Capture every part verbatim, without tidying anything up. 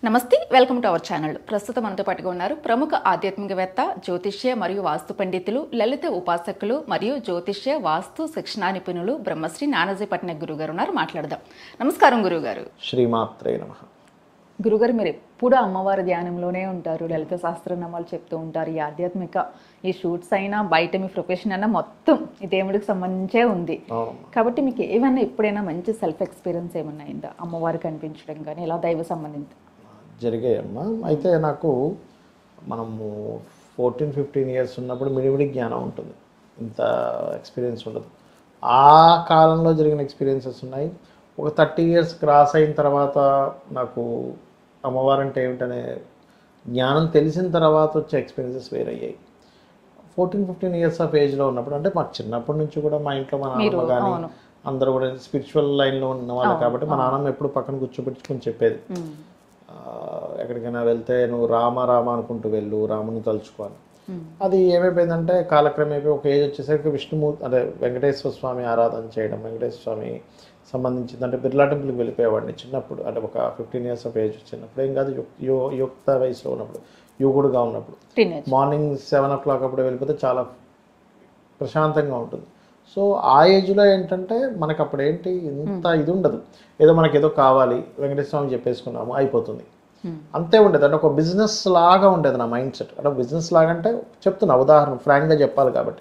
నమస్తే, welcome to our channel. ప్రస్తుతం మనతో పాటుగా ఉన్నారు ప్రముఖ ఆధ్యాత్మికవేత్త, జ్యోతిష్య మరియు వాస్తు పండితులు, లలిత ఉపాసకులు మరియు జ్యోతిష్య వాస్తు శిక్షణా నిపుణులు బ్రహ్మశ్రీ నానాజీ పట్నాయక్ గురువు గారు ఉన్నారు. మాట్లాడదాం. నమస్కారం గురువుగారు. శ్రీమాత్రే నమః. గురుగారు, మీరు ఎప్పుడు అమ్మవారి ధ్యానంలోనే ఉంటారు, లలిత శాస్త్రనామాలు చెప్తూ ఉంటారు. ఈ ఆధ్యాత్మిక ఈ షూట్స్ అయినా బయట మీ ప్రొఫెషన్ అయినా మొత్తం ఈ దేవుడికి సంబంధించే ఉంది కాబట్టి మీకు ఏమన్నా ఎప్పుడైనా మంచి సెల్ఫ్ ఎక్స్పీరియన్స్ ఏమన్నా అయిందా? అమ్మవారు కనిపించడం కానీ ఇలా దైవ సంబంధిత జరిగాయమ్మా. అయితే నాకు మనము ఫోర్టీన్ ఫిఫ్టీన్ ఇయర్స్ ఉన్నప్పుడు మిడిమిడి జ్ఞానం ఉంటుంది, ఇంత ఎక్స్పీరియన్స్ ఉండదు. ఆ కాలంలో జరిగిన ఎక్స్పీరియన్సెస్ ఉన్నాయి. ఒక థర్టీ ఇయర్స్ క్రాస్ అయిన తర్వాత నాకు అమ్మవారు అంటే ఏమిటనే జ్ఞానం తెలిసిన తర్వాత వచ్చే ఎక్స్పీరియన్సెస్ వేరయ్యాయి. ఫోర్టీన్ ఫిఫ్టీన్ ఇయర్స్ ఆఫ్ ఏజ్లో ఉన్నప్పుడు, అంటే మాకు చిన్నప్పటి నుంచి కూడా మా ఇంట్లో మా నాన్నమ్మ కానీ అందరూ కూడా స్పిరిచువల్ లైన్లో ఉన్న వాళ్ళు కాబట్టి మా నాన్నమ్మ ఎప్పుడు పక్కన కూర్చోబెట్టుకుని చెప్పేది, ఎక్కడికైనా వెళ్తే నువ్వు రామ రామ అనుకుంటూ వెళ్ళు, రాముని తలుచుకోవాలి. అది ఏమైపోయిందంటే కాలక్రమేపీ ఒక ఏజ్ వచ్చేసరికి విష్ణుమూర్తి అంటే వెంకటేశ్వర స్వామి ఆరాధన చేయడం, వెంకటేశ్వర స్వామి సంబంధించింది అంటే బిర్లా టెంపుల్కి వెళ్ళిపోయేవాడిని చిన్నప్పుడు. అంటే ఒక ఫిఫ్టీన్ ఇయర్స్ ఆఫ్ ఏజ్ వచ్చినప్పుడు, ఏం కాదు యు యుక్త వయసులో ఉన్నప్పుడు, యువకుడుగా ఉన్నప్పుడు మార్నింగ్ సెవెన్ ఓ క్లాక్ అప్పుడు వెళ్ళిపోతే చాలా ప్రశాంతంగా ఉంటుంది. సో ఆ ఏజ్లో ఏంటంటే మనకు అప్పుడు ఏంటి ఇంత ఇది ఉండదు, ఏదో మనకి ఏదో కావాలి వెంకటేశ్వర స్వామి చెప్పేసుకున్నాము అయిపోతుంది, అంతే ఉండేది. అంటే ఒక బిజినెస్ లాగా ఉండేది నా మైండ్ సెట్. అంటే బిజినెస్ లాగా అంటే చెప్తున్నా, ఉదాహరణ ఫ్రాంక్గా చెప్పాలి కాబట్టి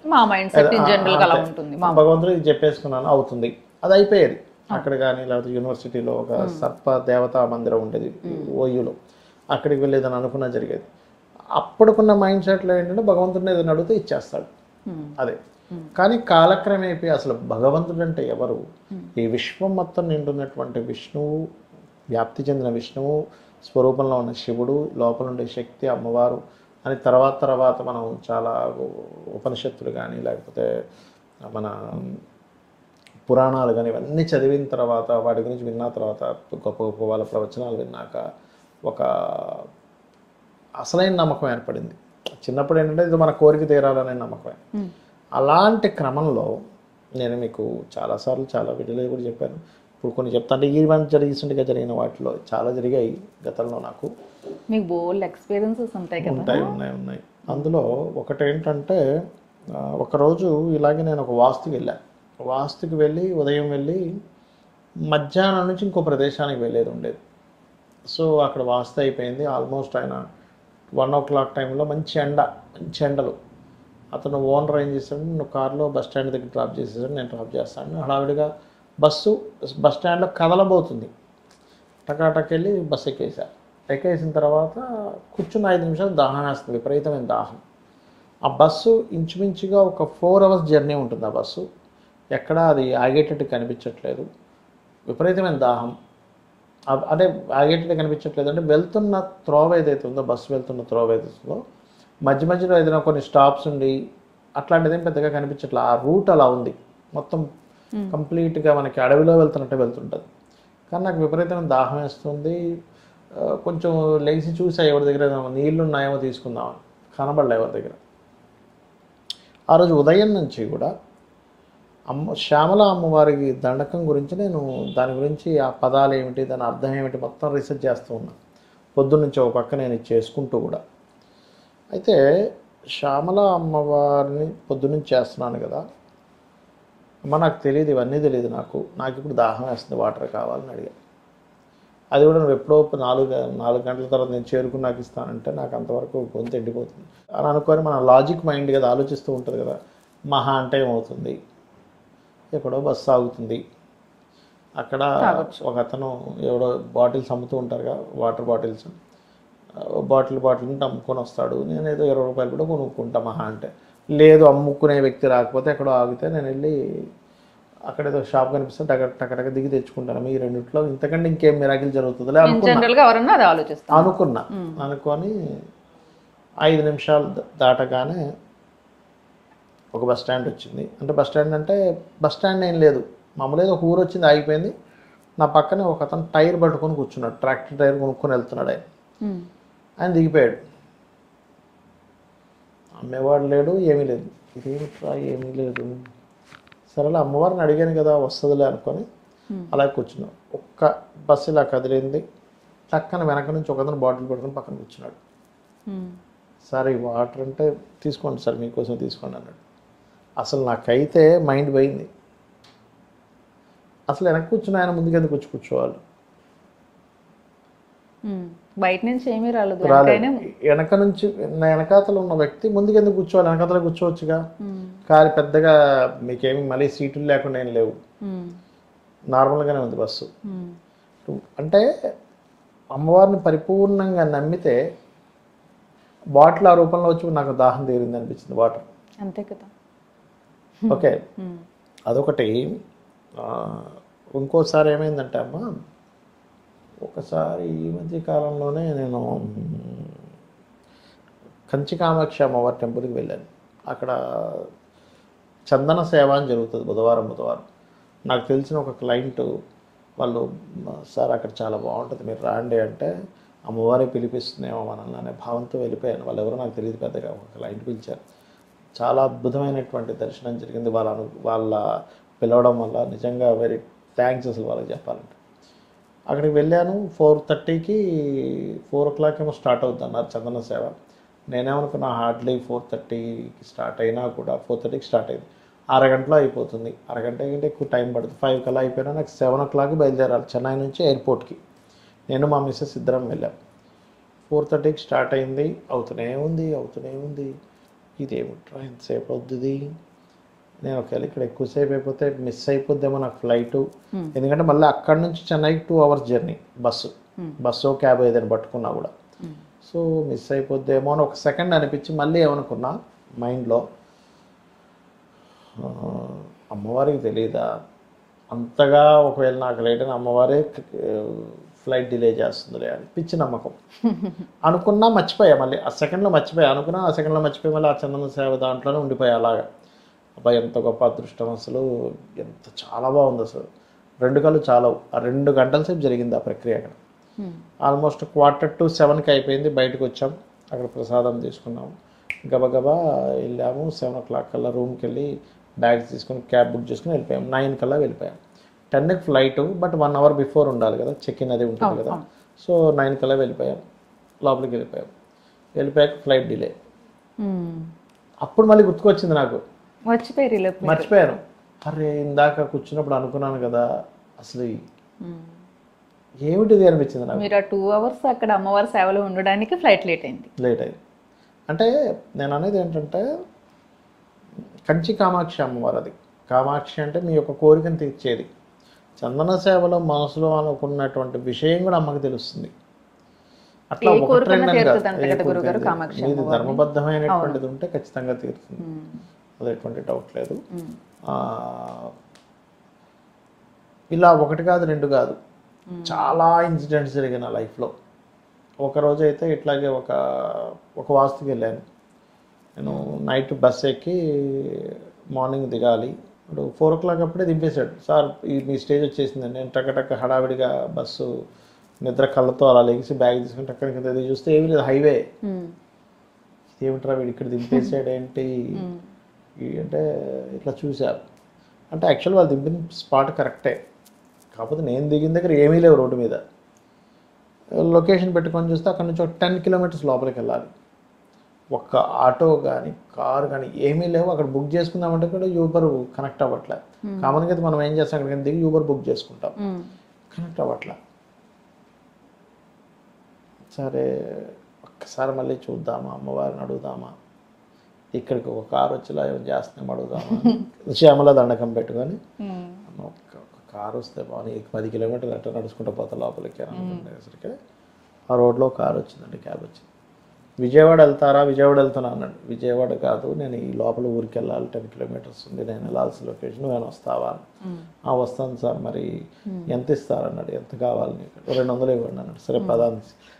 భగవంతుడు ఇది చెప్పేసుకున్నాను అవుతుంది, అది అయిపోయేది. అక్కడ కానీ లేకపోతే యూనివర్సిటీలో ఒక సర్ప దేవతా మందిరం ఉండేది ఓయూలో, అక్కడికి వెళ్ళేదని అనుకున్నా జరిగేది. అప్పుడుకున్న మైండ్ సెట్లో ఏంటంటే భగవంతుడిని ఏదైనా అడిగితే ఇచ్చేస్తాడు అదే. కానీ కాలక్రమేపీ అసలు భగవంతుడు అంటే ఎవరు, ఈ విశ్వం మొత్తం నిండున్నటువంటి విష్ణువు, వ్యాప్తి చెందిన విష్ణువు, స్వరూపంలో ఉన్న శివుడు, లోపల ఉండే శక్తి అమ్మవారు అని తర్వాత తర్వాత మనం చాలా ఉపనిషత్తులు కానీ లేకపోతే మన పురాణాలు కానీ ఇవన్నీ చదివిన తర్వాత వాటి గురించి విన్న తర్వాత గొప్ప గొప్ప వాళ్ళ ప్రవచనాలు విన్నాక ఒక అసలైన నమ్మకం ఏర్పడింది. చిన్నప్పుడు ఏంటంటే ఇది మన కోరిక తీరాలనే నమ్మకమే. అలాంటి క్రమంలో నేను మీకు చాలాసార్లు చాలా వీడియోలో కూడా చెప్పాను, ఇప్పుడు కొన్ని చెప్తా అంటే ఈవెంట్ రీసెంట్గా జరిగిన వాటిలో చాలా జరిగాయి గతంలో. నాకు మీకు బోల్డ్ ఎక్స్పీరియన్సెస్ ఉంటాయి కదా? ఉంటాయి ఉన్నాయి ఉన్నాయి అందులో ఒకటి ఏంటంటే ఒకరోజు ఇలాగే నేను ఒక వాస్తుకి వెళ్ళాను. వాస్తుకి వెళ్ళి ఉదయం వెళ్ళి మధ్యాహ్నం నుంచి ఇంకో ప్రదేశానికి వెళ్ళేది ఉండేది. సో అక్కడ వాస్తు అయిపోయింది ఆల్మోస్ట్. ఆయన వన్ ఓ క్లాక్ టైంలో మంచి ఎండ మంచి ఎండలు. అతను ఓనర్ ఏం చేశాడు, నువ్వు కార్లో బస్ స్టాండ్ దగ్గర డ్రాప్ చేసేసాడు, నేను డ్రాప్ చేస్తాను. హడావిడిగా బస్సు బస్ స్టాండ్లో కదలబోతుంది, టకాటక్ వెళ్ళి బస్సు ఎక్కేసారు. ఎక్కేసిన తర్వాత కూర్చున్న ఐదు నిమిషాలు దాహం వేస్తుంది, విపరీతమైన దాహం. ఆ బస్సు ఇంచుమించుగా ఒక ఫోర్ అవర్స్ జర్నీ ఉంటుంది. ఆ బస్సు ఎక్కడా అది ఆగేటట్టు కనిపించట్లేదు, విపరీతమైన దాహం. అంటే ఆగేటట్టు కనిపించట్లేదు అంటే వెళ్తున్న త్రోవ ఏదైతే ఉందో, బస్సు వెళ్తున్న త్రోవ ఏదైతే ఉందో మధ్య మధ్యలో ఏదైనా కొన్ని స్టాప్స్ ఉండి అట్లాంటిదేం పెద్దగా కనిపించట్లేదు. ఆ రూట్ అలా ఉంది, మొత్తం కంప్లీట్గా మనకి అడవిలో వెళ్తున్నట్టు వెళ్తుంటుంది. కానీ నాకు విపరీతమైన దాహం వేస్తుంది. కొంచెం లేచి చూసా ఎవరి దగ్గర నీళ్ళు ఉన్నాయేమో తీసుకుందామని, కనబడలే ఎవరి దగ్గర. ఆ రోజు ఉదయం నుంచి కూడా అమ్మ శ్యామల అమ్మవారికి దండకం గురించి నేను దాని గురించి ఆ పదాలు ఏమిటి, దాని అర్థం ఏమిటి మొత్తం రీసెర్చ్ చేస్తూ ఉన్నాను పొద్దున్నుంచి ఒక పక్క నేను చేసుకుంటూ కూడా. అయితే శ్యామల అమ్మవారిని పొద్దున్నుంచి చేస్తున్నాను కదా అమ్మ, నాకు తెలియదు, ఇవన్నీ తెలియదు నాకు. నాకు ఇప్పుడు దాహం వేస్తుంది, వాటర్ కావాలని అడిగాను. అది కూడా నువ్వు ఎప్పుడో నాలుగు నాలుగు గంటల తర్వాత నేను చేరుకుని నాకు ఇస్తానంటే నాకు అంతవరకు గొంతు ఎండిపోతుంది అని అనుకొని మన లాజిక్ మైండ్ కదా ఆలోచిస్తూ ఉంటుంది కదా. మహా అంటే ఏమవుతుంది, ఎక్కడో బస్సు ఆగుతుంది, అక్కడ ఒక అతను ఎవడో బాటిల్స్ అమ్ముతూ ఉంటారుగా, వాటర్ బాటిల్స్, బాటిల్ బాటిల్ అమ్ముకొని వస్తాడు. నేను ఏదో ఇరవై రూపాయలు కూడా కొనుక్కుంటా మహా అంటే. లేదు అమ్ముకునే వ్యక్తి రాకపోతే ఎక్కడో ఆగితే నేను వెళ్ళి అక్కడ ఏదో షాప్ కనిపిస్తే టక టకటక దిగి తెచ్చుకుంటాను. ఈ రెండిట్లో ఇంతకంటే ఇంకేం మిరాకిల్ జరుగుతుందిలే అనుకున్నా అనుకున్నా అనుకొని ఐదు నిమిషాలు దాటగానే ఒక బస్ స్టాండ్ వచ్చింది. అంటే బస్ స్టాండ్ అంటే బస్ స్టాండ్ ఏం లేదు, మామూలుగా ఒక ఊరు వచ్చింది ఆగిపోయింది. నా పక్కనే ఒక అతను టైర్ పట్టుకొని కూర్చున్నాడు, ట్రాక్టర్ టైర్ కొనుక్కొని వెళ్తున్నాడు. ఆయన ఆయన దిగిపోయాడు. అమ్మేవాడు లేడు, ఏమీ లేదు. ఇదేమిట్రా ఏమీ లేదు, సరేలే అమ్మవారిని అడిగాను కదా వస్తుందిలే అనుకొని అలా కూర్చున్నాం. ఒక్క బస్సు ఇలా కదిలింది, టక్కన వెనక నుంచి ఒకతను బాటిల్ పట్టుకొని పక్కన కూర్చున్నాడు. సార్ ఈ వాటర్ అంటే తీసుకోండి సార్ మీకోసం తీసుకోండి అన్నాడు. అసలు నాకైతే మైండ్ పోయింది. అసలు వెనక కూర్చుని ఆయన ముందుకెందుకు వచ్చి కూర్చోవాలి? బయట నుంచి ఏమీ రాలేదు. వెనక నుంచి వెనకాతలు ఉన్న వ్యక్తి ముందుకెందుకు కూర్చోవాలి? వెనకాతలు కూర్చోవచ్చుగా. కానీ పెద్దగా మీకేమి మళ్ళీ సీటులు లేకుండా ఏం లేవు, నార్మల్గానే ఉంది బస్సు. అంటే అమ్మవారిని పరిపూర్ణంగా నమ్మితే బాటిల్ ఆ రూపంలో వచ్చి నాకు దాహం తీరింది అనిపించింది, వాటర్. అంతే కదా. ఓకే, అదొకటి. ఇంకోసారి ఏమైందంటే అమ్మ, ఒకసారి ఈ మధ్య కాలంలోనే నేను కంచి కామాక్షి అమ్మవారి టెంపుల్కి వెళ్ళాను. అక్కడ చందన సేవ అని జరుగుతుంది బుధవారం బుధవారం. నాకు తెలిసిన ఒక క్లయింట్ వాళ్ళు, సార్ అక్కడ చాలా బాగుంటుంది మీరు రాండి అంటే, అమ్మవారే పిలిపిస్తుందేమో మనల్ని అనే భావంతో వెళ్ళిపోయాను. వాళ్ళు ఎవరో నాకు తెలియదు పెద్దగా, ఒక క్లయింట్ పిలిచారు. చాలా అద్భుతమైనటువంటి దర్శనం జరిగింది. వాళ్ళ వాళ్ళ పిలవడం వల్ల నిజంగా వెరీ థ్యాంక్స్ అసలు వాళ్ళకి చెప్పాలంటే. అక్కడికి వెళ్ళాను. ఫోర్ థర్టీకి ఫోర్ ఓ క్లాక్ ఏమో స్టార్ట్ అవుతుంది అన్నారు చందన సేవ. నేనేమనుకున్నా హార్డ్లీ ఫోర్ థర్టీకి స్టార్ట్ అయినా కూడా ఫోర్ థర్టీకి స్టార్ట్ అయింది, అరగంటలో అయిపోతుంది. అరగంట కంటే ఎక్కువ టైం పడుతుంది. ఫైవ్ కల్లా అయిపోయినా నాకు సెవెన్ ఓ క్లాక్ బయలుదేరాలి చెన్నై నుంచి ఎయిర్పోర్ట్కి. నేను మా మిస్సెస్ ఇద్దరం వెళ్ళాం. ఫోర్ థర్టీకి స్టార్ట్ అయింది, అవుతూనే ఉంది అవుతూనే ఉంది. ఇదేమిట్రా ఎంతసేపు అవుతుంది? నేను ఒకవేళ ఇక్కడ ఎక్కువసేపు అయిపోతే మిస్ అయిపోద్దేమో నాకు ఫ్లైటు. ఎందుకంటే మళ్ళీ అక్కడి నుంచి చెన్నైకి two hours journey, bus bus cab ఏదైనా పట్టుకున్నా కూడా. సో మిస్ అయిపోద్దేమో అని ఒక సెకండ్ అనిపించి మళ్ళీ ఏమనుకున్నా మైండ్లో, అమ్మవారికి తెలియదా అంతగా, ఒకవేళ నాకు లేట్ అయిన అమ్మవారే ఫ్లైట్ డిలే చేస్తుందిలే అని పిచ్చి నమ్మకం అనుకున్నా. మర్చిపోయా మళ్ళీ ఆ సెకండ్లో మర్చిపోయా అనుకున్నా. ఆ సెకండ్లో మర్చిపోయి మళ్ళీ ఆ చందన సేవ దాంట్లోనే ఉండిపోయా అలాగా. అబ్బాయి ఎంత గొప్ప అదృష్టం అసలు, ఎంత చాలా బాగుంది అసలు. రెండు కళ్ళు చాలా, ఆ రెండు గంటల సేపు జరిగింది ఆ ప్రక్రియ అక్కడ. ఆల్మోస్ట్ క్వార్టర్ టు సెవెన్కి అయిపోయింది. బయటకు వచ్చాం, అక్కడ ప్రసాదం తీసుకున్నాము, గబగబా వెళ్ళాము. సెవెన్ ఓ క్లాక్ కల్లా రూమ్కి వెళ్ళి బ్యాగ్స్ తీసుకొని క్యాబ్ బుక్ చేసుకుని వెళ్ళిపోయాం. నైన్ కల్లా వెళ్ళిపోయాం. టెన్కి flight, but one hour before ఉండాలి కదా, చెక్ ఇన్ అది ఉంటుంది కదా. సో నైన్ కల్లా వెళ్ళిపోయాం, లోపలికి వెళ్ళిపోయాం. వెళ్ళిపోయాక ఫ్లైట్ డిలే. అప్పుడు మళ్ళీ గుర్తుకొచ్చింది నాకు, మర్చిపోయారు మర్చిపోయాను అరే ఇందాక కూర్చున్నప్పుడు అనుకున్నాను కదా అసలు ఏమిటిది అనిపించింది నాకు. మీరు టూ అవర్స్ అక్కడ అమ్మవారి సేవలో ఉండడానికి ఫ్లైట్ లేట్ అయింది. లేట్ అయింది అంటే నేను అనేది ఏంటంటే, కంచి కామాక్షి అమ్మవారు, అది కామాక్షి అంటే మీ యొక్క కోరికను తీర్చేది. చందన సేవలో మనసులో అనుకున్నటువంటి విషయం కూడా అమ్మకి తెలుస్తుంది. అట్లా ఒకటి మీది ధర్మబద్ధమైనటువంటిది ఉంటే ఖచ్చితంగా తీరుతుంది, అది ఎటువంటి డౌట్ లేదు. ఇలా ఒకటి కాదు రెండు కాదు, చాలా ఇన్సిడెంట్స్ జరిగాయి నా లైఫ్లో. ఒకరోజు అయితే ఇట్లాగే ఒక ఒక వాస్తుకి వెళ్ళాను నేను. నైట్ బస్ ఎక్కి మార్నింగ్ దిగాలి. ఇప్పుడు ఫోర్ ఓ క్లాక్ అప్పుడే దింపేశాడు. సార్ ఈ మీ స్టేజ్ వచ్చేసిందండి. నేను టక్క టక్క హడావిడిగా బస్సు నిద్ర కళ్ళతో అలా లెగిసి బ్యాగ్ తీసుకుని టక్కన కింద చూస్తే ఏమీ లేదు, హైవే. ఏమిట్రా వీడు ఇక్కడ దింపేసాడు ఏంటి అంటే ఇట్లా చూశారు. అంటే యాక్చువల్ వాళ్ళు దింపిన స్పాట్ కరెక్టే, కాకపోతే నేను దిగిన దగ్గర ఏమీ లేవు రోడ్డు మీద. లొకేషన్ పెట్టుకొని చూస్తే అక్కడ నుంచి ఒక టెన్ కిలోమీటర్స్ లోపలికి వెళ్ళాలి. ఒక్క ఆటో కానీ కారు కానీ ఏమీ లేవు. అక్కడ బుక్ చేసుకుందామంటే కూడా యూబర్ కనెక్ట్ అవ్వట్లే. కామన్గా అయితే మనం ఏం చేస్తాం, అక్కడికి దిగి యూబర్ బుక్ చేసుకుంటాం, కనెక్ట్ అవ్వట్లే. సరే ఒక్కసారి మళ్ళీ చూద్దామా, అమ్మవారిని అడుగుదామా, ఇక్కడికి ఒక కారు వచ్చేలా ఏమైనా చేస్తున్నాం అడుగుదామా. శ్యామల దండకం పెట్టుకొని ఒక కారు వస్తే బాగుంది, పది కిలోమీటర్లు అట్లా నడుచుకుంటూ పోతా లోపలికి అనుకునేసరికి ఆ రోడ్లో కారు వచ్చిందండి, క్యాబ్ వచ్చింది. విజయవాడ వెళ్తారా, విజయవాడ వెళ్తున్నా అన్నాడు. విజయవాడ కాదు, నేను ఈ లోపల ఊరికి వెళ్ళాలి, టెన్ కిలోమీటర్స్ ఉంది, నేను వెళ్ళాల్సిన లొకేషన్, నేను వస్తావా? ఆ వస్తాను సార్, మరి ఎంత ఇస్తారన్నాడు. ఎంత కావాలి నీకు? రెండు వందలు ఇవ్వండి అన్నాడు. సరే పదాన్ని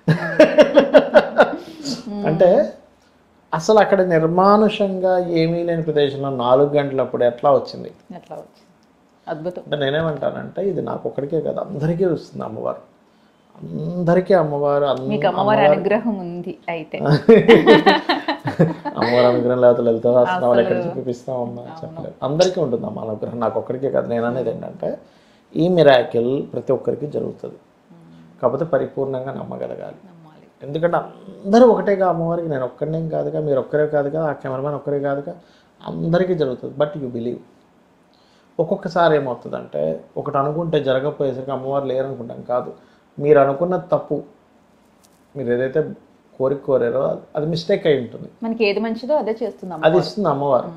అంటే అసలు అక్కడ నిర్మానుషంగా ఏమీ లేని ప్రదేశంలో నాలుగు గంటలప్పుడు ఎట్లా వచ్చింది, ఎట్లా వచ్చింది అద్భుతం. అంటే నేనేమంటానంటే ఇది నాకు ఒక్కడికే కదా, అందరికీ వస్తుంది అమ్మవారు, అందరికీ అమ్మవారు. అమ్మవారి అనుగ్రహం ఉంది అయితే. అమ్మవారి అనుగ్రహం లేకపోతే లలిత సహస్రనామాలు ఎక్కడ చూపిస్తాం అమ్మ, చెప్పలేదు. అందరికీ ఉంటుంది అమ్మ అనుగ్రహం, నాకు ఒక్కడికే కదా. నేను అనేది ఏంటంటే ఈ మిరాకిల్ ప్రతి ఒక్కరికి జరుగుతుంది. కాకపోతే పరిపూర్ణంగా నమ్మగలగాలి. నమ్మాలి. ఎందుకంటే అందరూ ఒకటేగా అమ్మవారికి, నేను ఒక్కడేం కాదుగా, మీరు ఒక్కరే కాదుగా, ఆ కెమెరామెన్ ఒక్కరే కాదుగా, అందరికీ జరుగుతుంది. But you believe. ఒక్కొక్కసారి ఏమవుతుందంటే ఒకటి అనుకుంటే జరగకపోయేసరికి అమ్మవారు లేరనుకుంటాం. కాదు, మీరు అనుకున్న తప్పు, మీరు ఏదైతే కోరిక కోరారో అది మిస్టేక్ అయి ఉంటుంది. మనకి ఏది మంచిదో అదే చేస్తుంది, అది ఇస్తుంది అమ్మవారు.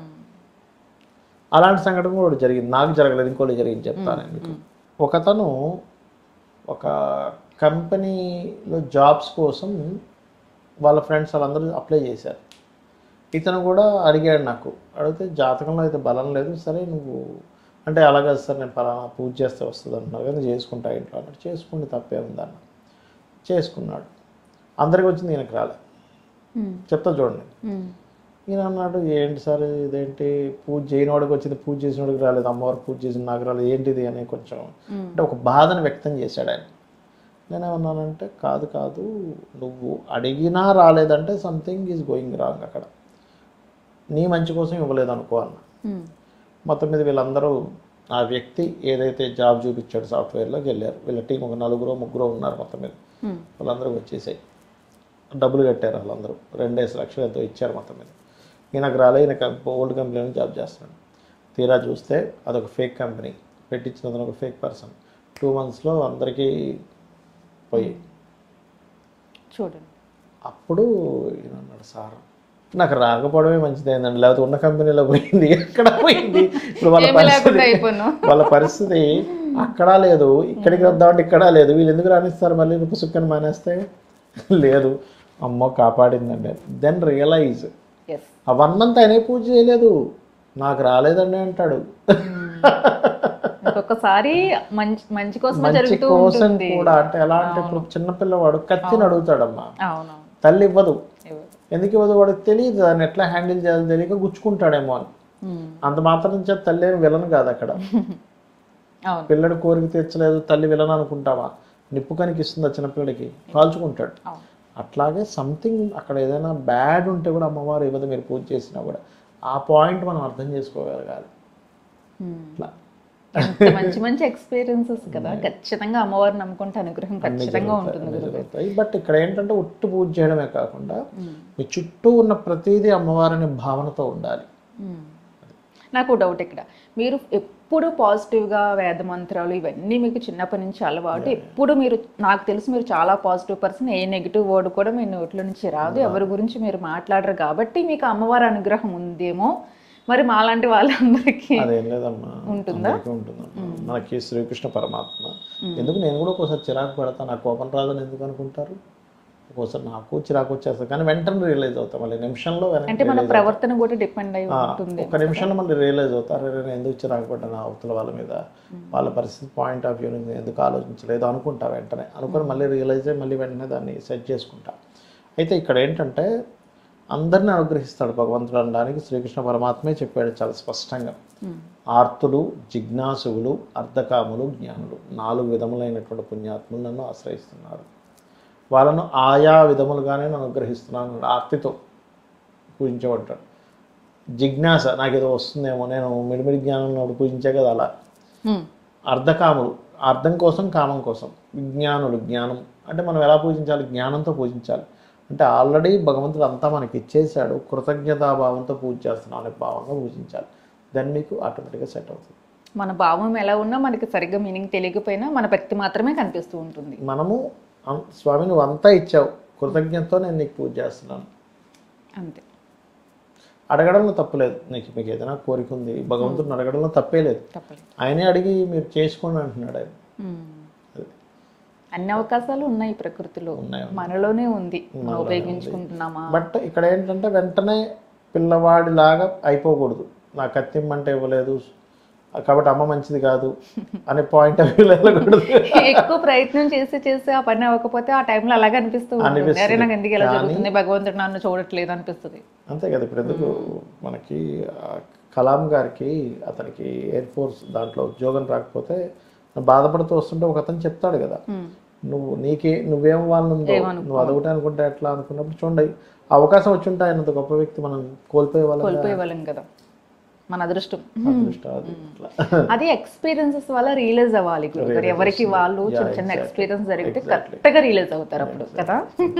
అలాంటి సంఘటన కూడా జరిగింది, నాకు జరగలేదు, ఇంకోటి జరిగింది చెప్తాను మీకు. ఒకతను ఒక కంపెనీలో జాబ్స్ కోసం వాళ్ళ ఫ్రెండ్స్ వాళ్ళందరూ అప్లై చేశారు. ఇతను కూడా అడిగాడు, నాకు అడిగితే జాతకంలో అయితే బలం లేదు, సరే నువ్వు అంటే అలాగే సార్ నేను పలానా పూజ చేస్తే వస్తుంది అంటున్నారు కానీ చేసుకుంటా ఇంట్లో అన్నట్టు. చేసుకుంటే తప్పే ఉందన్న. చేసుకున్నాడు, అందరికి వచ్చింది, ఈయనకు రాలే. చెప్తా చూడండి. ఈయన అన్నాడు, ఏంటి సార్ ఇదేంటి, పూజ చేయనివాడికి వచ్చింది, పూజ చేసినవాడికి రాలేదు, అమ్మవారికి పూజ చేసిన నాకు రాలేదు, ఏంటిది అని కొంచెం అంటే ఒక బాధను వ్యక్తం చేశాడు ఆయన. నేనేమన్నానంటే కాదు కాదు, నువ్వు అడిగినా రాలేదంటే సంథింగ్ ఈజ్ గోయింగ్ రాంగ్ అక్కడ, నీ మంచి కోసం ఇవ్వలేదు అనుకో అన్న. మొత్తం మీద వీళ్ళందరూ ఆ వ్యక్తి ఏదైతే జాబ్ చూపించాడు సాఫ్ట్వేర్లోకి వెళ్ళారు. వీళ్ళ టీం ఒక నలుగురు ముగ్గురు ఉన్నారు. మొత్తం మీద వాళ్ళందరూ వచ్చేసాయి, డబ్బులు కట్టారు వాళ్ళందరూ, రెండేసి లక్షలు ఎంతో ఇచ్చారు మొత్తం మీద. ఈయనకు రాలే, ఈయన ఓల్డ్ కంపెనీలో జాబ్ చేస్తున్నాడు. తీరా చూస్తే అదొక ఫేక్ కంపెనీ, పెట్టించిన ఒక ఫేక్ పర్సన్. టూ మంత్స్లో అందరికీ పోయి చూడండి. అప్పుడు ఈయన అన్నాడు, సార్ నాకు రాకపోవడమే మంచిదైందండి, లేకపోతే ఉన్న కంపెనీలో పోయింది, ఎక్కడ పోయింది. ఇప్పుడు వాళ్ళ పరిస్థితి వాళ్ళ పరిస్థితి అక్కడా లేదు, ఇక్కడికి వద్దామంటే ఇక్కడా లేదు. వీళ్ళు ఎందుకు రాణిస్తారు మళ్ళీ రుపు సుక్కని మానేస్తే? లేదు, అమ్మో కాపాడిందండి. దెన్ రియలైజ్ ఆ వన్ మంత్ ఆయనే పూజ చేయలేదు, నాకు రాలేదండి అంటాడు. ఒక్కొక్కసారి మంచి మంచి కోసం మంచి కోసం కూడా అంటే ఎలా అంటే ఇప్పుడు చిన్నపిల్లవాడు కత్తిని అడుగుతాడమ్మా, తల్లి ఇవ్వదు. ఎందుకు ఇవ్వదు? వాడికి తెలియదు దాన్ని ఎట్లా హ్యాండిల్ చేయాలో తెలియక గుచ్చుకుంటాడేమో అని. అంత మాత్రం నుంచి తల్లి ఏమి విలను కాదు అక్కడ. పిల్లడు కోరిక తీర్చలేదు తల్లి విలను అనుకుంటావా? నిప్పు కనికిస్తుందా చిన్నపిల్లడికి? కాల్చుకుంటాడు. అట్లాగే సంథింగ్ అక్కడ ఏదైనా బ్యాడ్ ఉంటే కూడా అమ్మవారు ఇవ్వదు, మీరు పూజ చేసినా కూడా. ఆ పాయింట్ మనం అర్థం చేసుకోగలగాలి. అట్లా మంచి మంచి ఎక్స్పీరియన్సెస్ కదా, ఖచ్చితంగా అమ్మవారు నమ్ముకుంటే అనుగ్రహం ఖచ్చితంగా ఉంటుంది. బట్ ఇక్కడ ఏంటంటే ఒట్టు పూజ చేయడమే కాకుండా మీ చుట్టూ ఉన్న ప్రతిదీ అమ్మవారిని భావనతో ఉండాలి. నాకు డౌట్ ఇక్కడ, మీరు ఎప్పుడు పాజిటివ్గా వేద మంత్రాలు ఇవన్నీ మీకు చిన్నప్పటి నుంచి అలవాటు, ఎప్పుడు మీరు నాకు తెలిసి మీరు చాలా పాజిటివ్ పర్సన్, ఏ నెగిటివ్ వర్డ్ కూడా మీ నోట్ల నుంచి రాదు, ఎవరి గురించి మీరు మాట్లాడరు కాబట్టి మీకు అమ్మవారి అనుగ్రహం ఉందేమో. మరి మాలాంటి వాళ్ళందరికీ అదేం లేదమ్మా, ఉంటుందా? ఉంటుందమ్మా. మనకి శ్రీకృష్ణ పరమాత్మ ఎందుకు, నేను కూడా ఒకసారి చిరాకు పడతాను, నాకు కోపం రాదని ఎందుకు అనుకుంటారు? ఒక్కోసారి నాకు చిరాకు వచ్చేస్తుంది, కానీ వెంటనే రియలైజ్ అవుతాం మళ్ళీ నిమిషంలో. అంటే మన ప్రవర్తన కూడా డిపెండ్ అయి ఉంటుంది. ఒక నిమిషంలో మళ్ళీ రియలైజ్ అవుతారు, నేను ఎందుకు చిరాకు పడ్డాను అవతల వాళ్ళ మీద, వాళ్ళ పరిస్థితి పాయింట్ ఆఫ్ వ్యూ నేను ఎందుకు ఆలోచించలేదు అనుకుంటా. వెంటనే అనుకుని మళ్ళీ రియలైజ్ అయ్యి మళ్ళీ వెంటనే దాన్ని సెట్ చేసుకుంటా. అయితే ఇక్కడ ఏంటంటే అందరిని అనుగ్రహిస్తాడు భగవంతుడు అనడానికి శ్రీకృష్ణ పరమాత్మే చెప్పాడు చాలా స్పష్టంగా. ఆర్తులు, జిజ్ఞాసువులు, అర్ధకాములు, జ్ఞానులు, నాలుగు విధములైనటువంటి పుణ్యాత్ములు నన్ను ఆశ్రయిస్తున్నారు. వాళ్ళను ఆయా విధములుగానే నన్ను అనుగ్రహిస్తున్నాను. ఆర్తితో పూజించబడ్డాడు. జిజ్ఞాస, నాకేదో వస్తుందేమో, నేను మిడిమిడి జ్ఞానం పూజించే కదా అలా. అర్ధకాములు, అర్థం కోసం, కామం కోసం. విజ్ఞానులు, జ్ఞానం అంటే మనం ఎలా పూజించాలి? జ్ఞానంతో పూజించాలి. అంటే ఆల్రెడీ భగవంతుడు అంతా మనకి ఇచ్చేసాడు, కృతజ్ఞతాభావంతో పూజ చేస్తున్నాం అనే భావంగా పూజించాలి. దాన్ని మీకు ఆటోమేటిక్గా సెట్ అవుతుంది. మన భావం ఎలా ఉన్నా మనకి సరిగ్గా మీనింగ్ తెలియకపోయినా మన భక్తి మాత్రమే కనిపిస్తూ ఉంటుంది. మనము స్వామి నువ్వు అంతా ఇచ్చావు, కృతజ్ఞతతో నేను నీకు పూజ చేస్తున్నాను అంతే. అడగడంలో తప్పులేదు. నీకు మీకు ఏదైనా కోరిక ఉంది, భగవంతుడిని అడగడంలో తప్పే లేదు. ఆయనే అడిగి మీరు చేసుకోండి అంటున్నాడు ఆయన. అన్ని అవకాశాలు ఉన్నాయి ప్రకృతిలో, మనలోనే ఉంది, ఉపయోగించుకుంటున్నామా? బట్ ఇక్కడ ఏంటంటే వెంటనే పిల్లవాడిలాగా అయిపోకూడదు. నాకు కత్తిమ్మంటే ఇవ్వలేదు కాబట్టి అమ్మ మంచిది కాదు అనే పాయింట్ ఆఫ్ వ్యూలో వెళ్ళకూడదు. ఎక్కువ ప్రయత్నం చేసి చేసి ఆ పని అవ్వకపోతే ఆ టైంలో అలాగే అనిపిస్తూ ఉంటుంది, నాకు ఎందుకు ఎలా జరుగుతుంది, భగవంతుడు నన్ను చూడట్లేదు అనిపిస్తుంది. అంతే కదా. ఇప్పుడు ఎందుకు మనకి కలాం గారికి అతనికి ఎయిర్ ఫోర్స్ దాంట్లో ఉద్యోగం రాకపోతే బాధపడుతూ వస్తుంటే ఒక అతను చెప్తాడు కదా, నువ్వు నీకే నువ్వేం వాళ్ళు నువ్వు అదొకటి అనుకుంటే ఎట్లా అనుకున్నప్పుడు చూడండి అవకాశం వచ్చి ఉంటే ఆయనంత గొప్ప వ్యక్తి మనం కోల్పోయే వాళ్ళం కోల్పోయే వాళ్ళం కదా. మన అదృష్టం. అదృష్టం అది అట్లా. అది ఎక్స్పీరియన్సెస్ వల్ల రియలైజ్ అవ్వాలి గురుగారు. ఎవరికి వాళ్ళు చిన్న చిన్న ఎక్స్పీరియన్స్ జరిగితే కరెక్ట్గా రియలైజ్ అవుతారు అప్పుడు కదా.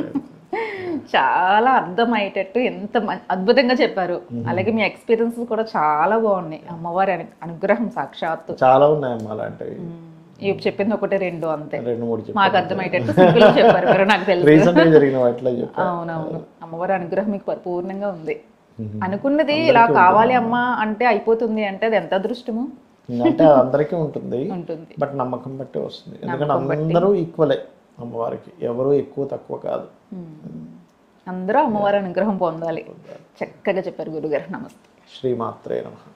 చాలా అర్థమయ్యేటట్టు ఎంత మ- అద్భుతంగా చెప్పారు. అలాగే మీ ఎక్స్పీరియన్సెస్ కూడా చాలా బాగున్నాయి. అమ్మవారి అను- అనుగ్రహం సాక్షాత్తు. చాలా ఉన్నాయమ్మా అలాంటివి. ఇవి చెప్పింది ఒకటి రెండు అంతే, రెండు మూడు చెప్పి మాకు అర్థమయ్యేటట్టు సింపుల్ చెప్పారు మీరు, నాకు తెలుసు. రీసెంట్ గా జరిగిన వాటిలో చెప్పాను. అవునవును, అమ్మవారి అనుగ్రహం మీకు పరిపూర్ణంగా ఉంది. అనుకున్నది ఇలా కావాలి అమ్మా అంటే అయిపోతుంది అంటే అది ఎంత అదృష్టము అంటే అందరికీ ఉంటుంది, ఉంటుంది. బట్ నమ్మకం బట్టి వస్తుంది. ఎందుకంటే అందరూ ఈక్వలే అమ్మవారికి, ఎవరు ఎక్కువ తక్కువ కాదు. అందరూ అమ్మవారి అనుగ్రహం పొందాలి. చక్కగా చెప్పారు గురుగారు. నమస్తే. శ్రీమాత్రే నమః.